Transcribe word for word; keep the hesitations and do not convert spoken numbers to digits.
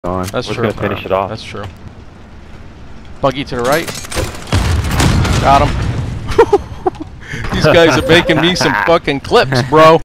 on. That's We're true. gonna finish it off. That's true. Buggy to the right. Got him. These guys are making me some fucking clips, bro.